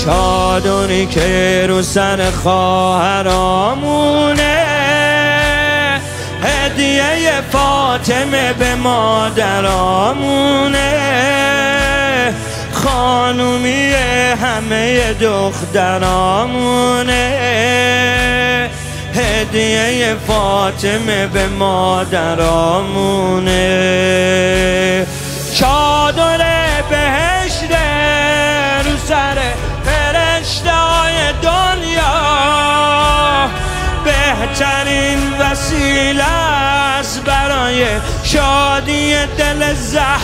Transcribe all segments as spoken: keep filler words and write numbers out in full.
چادری که رو سر خواهرامونه، هدیه فاطمه به مادرامونه، خانومی همه دخترامونه، هدیه فاطمه به مادرامونه. چادر بهشت رو سر فرشته‌های دنیا، بهترین وسیله است برای شادی دل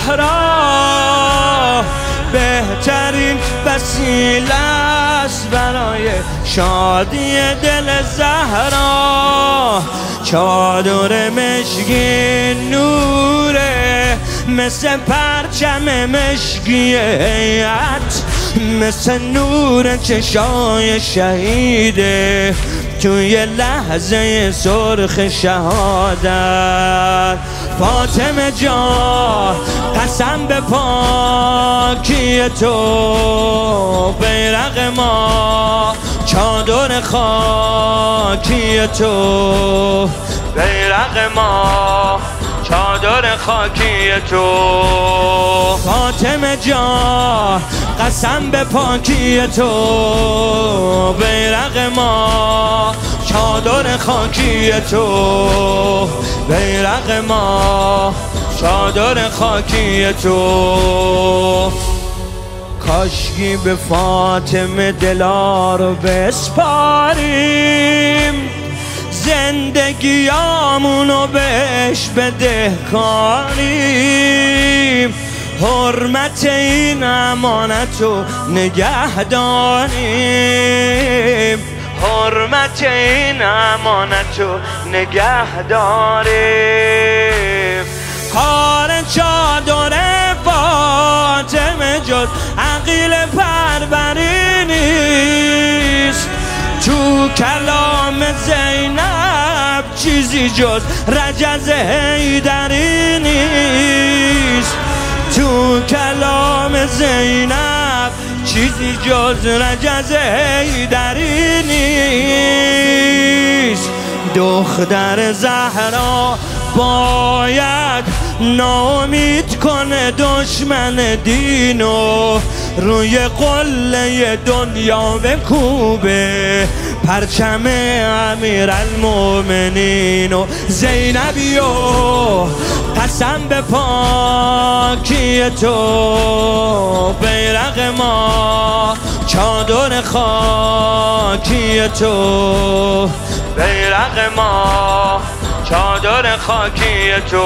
زهرا، بهترین وسیله است برای شادی دل زهرا. چادر مشکی نوره، مثل پرچم مشکی هیئت، مثل نور چشای شهیده توی لحظه سرخ شهادت. فاطمه جان قسم به پاکی تو، بیرق ما چادر خاکی تو، بیرق ما چادر خاکی تو. فاطمه جان قسم به پاکی تو، بیرق ما چادر خاکی تو، بیرق ما چادر خاکی تو. کاشکی به فاطمه دلا رو بسپاریم، زندگیامونو بهش بدهکاریم، حرمت این امانتو نگه داریم، حرمت این امانتو نگه داریم. کار چادر فاطمه جز عقیل پروری نیست، تو کلام زینب چیزی جز رجز حیدری نیست، تو کلام زینب چیزی جز رجز حیدری نیست. دختر زهرا باید ناامید کنه دشمن دینو، روی قله دنیا بکوبه پرچم امیرالمومنین. و زینبیو قسم به پاکی تو، بیرق ما چادر خاکی تو، بیرق ما چادر خاکی تو.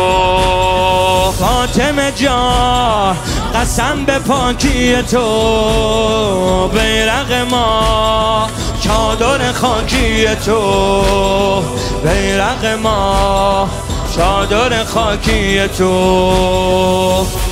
فاطمه جان قسم به پاکی تو، بیرق ما چادر خاکی تو، بیرق ما چادر خاکی تو.